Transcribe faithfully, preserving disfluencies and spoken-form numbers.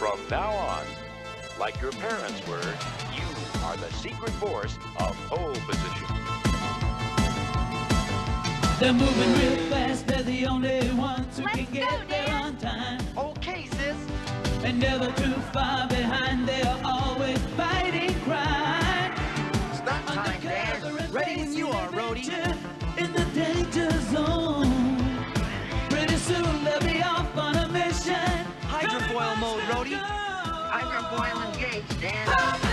From now on, like your parents were, you are the secret force of pole position. They're moving real fast, they're the only ones who Let's can get go, there Dan. on time. Okay, sis. And never too far behind, they are always fighting crime. Stop time, Undercover Dan. and Ready when you are, facing Rhodey. adventure in the danger zone. Pretty soon they'll be off on a mission. Hydrofoil mode, Rhodey. Hydrofoil engaged, Dan. Come